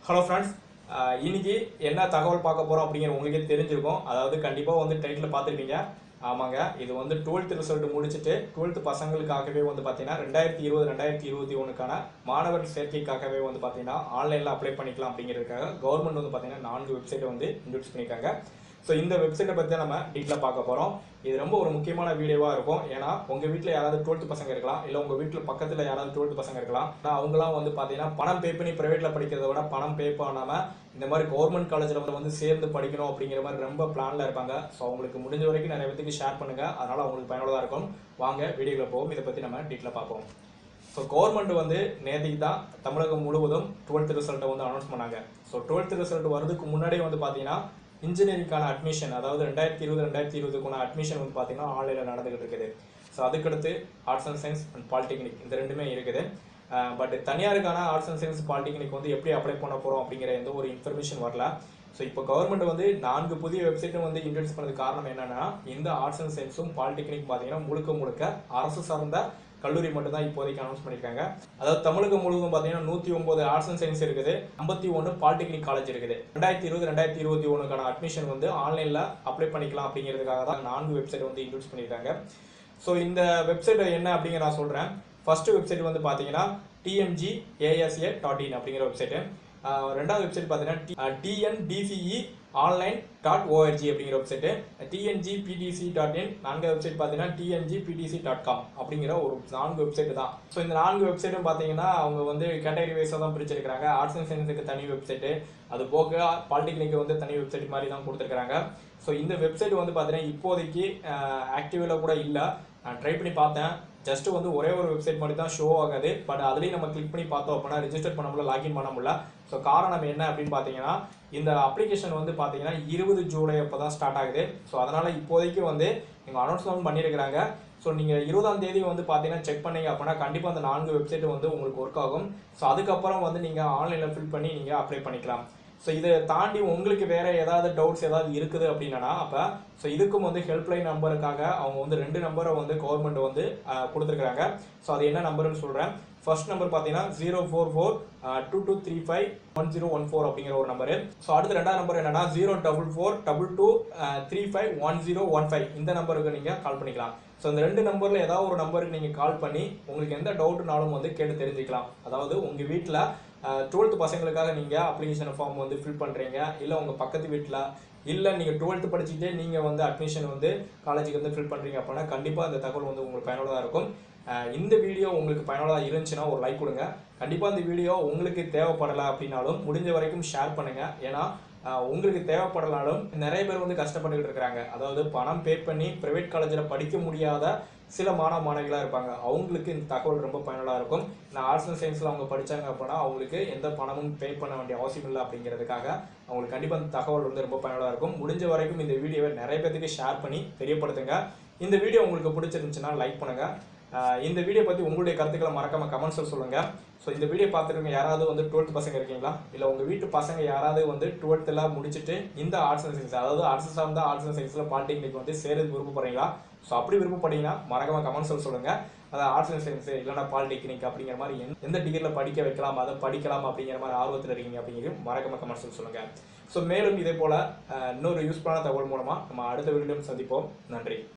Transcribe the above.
Hello friends, இன்னைக்கு என்ன தகவல் பார்க்க போகிறோம் அப்படிங்கிற உங்களுக்கே தெரிஞ்சிருக்கும். அதாவது கண்டிப்பாக வந்து டைட்டில் பார்த்துருப்பீங்க. ஆமாங்க, இது வந்து 12th ரிசல்ட் முடிச்சுட்டு 12th பசங்களுக்காகவே வந்து பார்த்தீங்கன்னா 2020-2021க்கான மாணவர் சேர்க்கைக்காகவே வந்து பார்த்தீங்கன்னா ஆன்லைனில் அப்ளை பண்ணிக்கலாம் அப்படிங்கிறதுக்காக கவர்மெண்ட் வந்து பார்த்தீங்கன்னா 4 வெப்சைட்டை வந்து இன்ட்ரடியூஸ் பண்ணியிருக்காங்க. ஸோ இந்த வெப்சைட்டை பற்றி தான் நம்ம டீட்டெயிலாக பார்க்க போகிறோம். இது ரொம்ப ஒரு முக்கியமான வீடியோவாக இருக்கும். ஏன்னா உங்கள் வீட்டில் யாராவது 12th பசங்க இருக்கலாம், இல்லை உங்கள் வீட்டில் பக்கத்தில் யாராவது 12th பசங்க இருக்கலாம். ஆனால் அவங்களாம் வந்து பார்த்தீங்கன்னா பணம் பே பண்ணி ப்ரைவேட்டில் படிக்கிறத விட பணம் பே பண்ணாமல் இந்த மாதிரி கவர்மெண்ட் காலேஜில் வந்து சேர்ந்து படிக்கணும் அப்படிங்கிற மாதிரி ரொம்ப பிளானில் இருப்பாங்க. ஸோ அவங்களுக்கு முடிஞ்ச வரைக்கும் நிறைய பேருக்கு ஷேர் பண்ணுங்கள். அதனால் அவங்களுக்கு பயனுள்ளதாக இருக்கும். வாங்க வீடியோவில் போவோம். இதை பற்றி நம்ம டீட்டெயிலாக பார்ப்போம். ஸோ கவர்மெண்ட் வந்து நேற்றுக்கு தான் தமிழகம் முழுவதும் 12th ரிசல்ட்டை வந்து அனௌன்ஸ் பண்ணாங்க. ஸோ 12th ரிசல்ட் வரதுக்கு முன்னாடியே வந்து பார்த்தீங்கன்னா இன்ஜினியரிங்கான அட்மிஷன், அதாவது 2020-2021 அட்மிஷன் வந்து பார்த்தீங்கன்னா ஆன்லைனில் நடந்துகிட்டு இருக்குது. ஸோ அதுக்கடுத்து arts and science and polytechnic இந்த ரெண்டுமே இருக்குது. பட் தனியாருக்கான ஆர்ட்ஸ் அண்ட் சயின்ஸ் பாலிடெக்னிக் வந்து எப்படி அப்ளை பண்ண போகிறோம் அப்படிங்கிற எந்த ஒரு இன்ஃபர்மேஷன் வரல. ஸோ இப்போ கவர்மெண்ட் வந்து 4 புதிய வெப்சைட்டும் வந்து இன்ட்ரடியூஸ் பண்ணதுக்கு காரணம் என்னன்னா, இந்த ஆர்ட்ஸ் அண்ட் சயின்ஸும் பாலிடெக்னிக் பார்த்தீங்கன்னா முழுக்க அரசு சார்ந்த கல்லூரி மட்டும் தான் இப்போதைக்கு அனௌன்ஸ் பண்ணியிருக்காங்க. அதாவது தமிழகம் முழுவதும் பார்த்தீங்கன்னா 109 ஆர்ட்ஸ் அண்ட் சயின்ஸ் இருக்குது, 51 பாலிடெக்னிக் காலேஜ் இருக்குது. 2020-2021க்கான அட்மிஷன் வந்து ஆன்லைனில் அப்ளை பண்ணிக்கலாம் அப்படிங்கிறதுக்காக தான் 4 வெப்சைட் வந்து இன்ட்ரடியூஸ் பண்ணியிருக்காங்க. ஸோ இந்த வெப்சைட் என்ன அப்படிங்கிற நான் சொல்கிறேன். ஃபர்ஸ்ட் வெப்சைட் வந்து பார்த்தீங்கன்னா tmgasa.in அப்படிங்கிற வெப்சைட்டு. ரெண்டாவது வெப்சைட் பார்த்தீங்கன்னா tndce online.org அப்படிங்கிற வெப்சைட்டு. tngptc.in. நான்காவது வெப்சைட் பார்த்தீங்கன்னா tngptc.com அப்படிங்கிற ஒரு 4 வெப்சைட் தான். ஸோ இந்த 4 வெப்சைட்டும் பார்த்தீங்கன்னா அவங்க வந்து கேட்டகரி வைஸாக தான் பிரிச்சிருக்கிறாங்க. ஆர்ட்ஸ் அண்ட் சயின்ஸுக்கு தனி வெப்சைட்டு, அது போக பாலிடெக்னிக்கு வந்து தனி வெப்சைட் மாதிரி தான் கொடுத்துருக்காங்க. ஸோ இந்த வெப்சைட் வந்து பார்த்தீங்கன்னா இப்போதைக்கு ஆக்டிவில் கூட இல்லை. நான் ட்ரை பண்ணி பார்த்தேன். ஜஸ்ட் வந்து ஒரே ஒரு வெப்சைட் மட்டும் தான் ஷோ ஆகாது. பட் அதுலேயும் நம்ம கிளிக் பண்ணி பார்த்தோம் அப்படின்னா ரெஜிஸ்டர் பண்ண முடியல, லாகின் பண்ண முடியல. ஸோ காரணம் என்ன அப்படின்னு பார்த்தீங்கன்னா, இந்த அப்ளிகேஷன் வந்து பார்த்தீங்கன்னா 20 ஜூலை அப்போ தான் ஸ்டார்ட் ஆகுது. ஸோ அதனால் இப்போதைக்கு வந்து நீங்கள் அனௌன்ஸ்மெண்ட் பண்ணியிருக்கிறாங்க. ஸோ நீங்கள் 20ஆம் தேதி வந்து பார்த்தீங்கன்னா செக் பண்ணீங்க அப்படின்னா கண்டிப்பாக அந்த 4 வெப்சைட் வந்து உங்களுக்கு ஒர்க் ஆகும். ஸோ அதுக்கப்புறம் வந்து நீங்கள் ஆன்லைனில் ஃபில் பண்ணி நீங்கள் அப்ளை பண்ணிக்கலாம். ஸோ இதை தாண்டி உங்களுக்கு வேறு ஏதாவது டவுட்ஸ் ஏதாவது இருக்குது அப்படின்னா அப்போ ஸோ இதுக்கும் வந்து ஹெல்ப்லைன் நம்பருக்காக அவங்க வந்து 2 நம்பரை வந்து கவர்மெண்ட் வந்து கொடுத்துருக்குறாங்க. ஸோ அது என்ன நம்பர்னு சொல்கிறேன். ஃபர்ஸ்ட் நம்பர் பார்த்தீங்கன்னா 044-2235-1014 அப்படிங்கிற ஒரு நம்பரு. ஸோ அடுத்த ரெண்டாவது நம்பர் என்னன்னா 044-2235-1015. இந்த நம்பருக்கு நீங்கள் கால் பண்ணிக்கலாம். ஸோ இந்த 2 நம்பரில் ஏதாவது ஒரு நம்பருக்கு நீங்கள் கால் பண்ணி உங்களுக்கு எந்த டவுட்னாலும் வந்து கேட்டு தெரிஞ்சுக்கலாம். அதாவது உங்கள் வீட்டில் 12th பசங்களுக்காக நீங்கள் அப்ளிகேஷன் ஃபார்ம் வந்து ஃபில் பண்ணுறீங்க, இல்லை உங்கள் பக்கத்து வீட்டில், இல்லை நீங்கள் 12th படிச்சுட்டே நீங்கள் வந்து அட்மிஷன் வந்து காலேஜுக்கு வந்து ஃபில் பண்ணுறீங்க அப்படின்னா கண்டிப்பாக இந்த தகவல் வந்து உங்களுக்கு பயனுள்ளதாக இருக்கும். இந்த வீடியோ உங்களுக்கு பயனுள்ளதாக இருந்துச்சுன்னா ஒரு லைக் கொடுங்க. கண்டிப்பாக இந்த வீடியோ உங்களுக்கு தேவைப்படலை அப்படின்னாலும் முடிஞ்ச வரைக்கும் ஷேர் பண்ணுங்கள். ஏன்னா உங்களுக்கு தேவைப்படலாலும் நிறைய பேர் வந்து கஷ்டப்பட்டுக்கிட்டு இருக்கிறாங்க. அதாவது பணம் பே பண்ணி ப்ரைவேட் காலேஜில் படிக்க முடியாத சில மாணவிகளாக இருப்பாங்க. அவங்களுக்கு இந்த தகவல் ரொம்ப பயனுள்ளதாக இருக்கும். நான் ஆர்ட்ஸ் அண்ட் சயின்ஸில் அவங்க படித்தாங்க அப்படின்னா அவங்களுக்கு எந்த பணமும் பே பண்ண வேண்டிய அவசியம் இல்லை அப்படிங்கிறதுக்காக அவங்களுக்கு கண்டிப்பாக இந்த தகவல் வந்து ரொம்ப பயனுள்ளதாக இருக்கும். முடிஞ்ச வரைக்கும் இந்த வீடியோவை நிறைய பேருக்கு ஷேர் பண்ணி தெரியப்படுத்துங்க. இந்த வீடியோ உங்களுக்கு பிடிச்சிருந்துச்சுன்னா லைக் பண்ணுங்கள். இந்த வீடியோ பற்றி உங்களுடைய கருத்துக்களை மறக்காமல் கமெண்ட்ஸில் சொல்லுங்கள். ஸோ இந்த வீடியோ பார்த்துருக்கீங்க யாராவது வந்து 12th பசங்க இருக்கீங்களா, இல்லை உங்கள் வீட்டு பசங்க யாராவது வந்து 12th முடிச்சுட்டு இந்த ஆர்ட்ஸ் அண்ட் சயின்ஸ், அதாவது ஆர்ட்ஸ் சார்ந்த ஆர்ட்ஸ் அண்ட் சயின்ஸில் பாலிடெக்னிக் வந்து சேரது விருப்பப்படுறீங்களா? ஸோ அப்படி விருப்பப்பட்டீங்கன்னா மறக்காமல் கமெண்ட்ஸில் சொல்லுங்கள். அதாவது ஆர்ட்ஸ் அண்ட் சயின்ஸ் இல்லைனா பாலிடெக்னிக் அப்படிங்கிற மாதிரி எந்த டிகிரியில் படிக்க வைக்கலாம், அதை படிக்கலாம் அப்படிங்கிற மாதிரி ஆர்வத்தில் இருக்கீங்க அப்படிங்கிறது மறக்காமல் கமெண்ட்ஸில் சொல்லுங்கள். ஸோ மேலும் இதே போல் இன்னொரு யூஸ்ஃபுல்லான தகவல் மூலமாக நம்ம அடுத்த வீடியோவில் சந்திப்போம். நன்றி.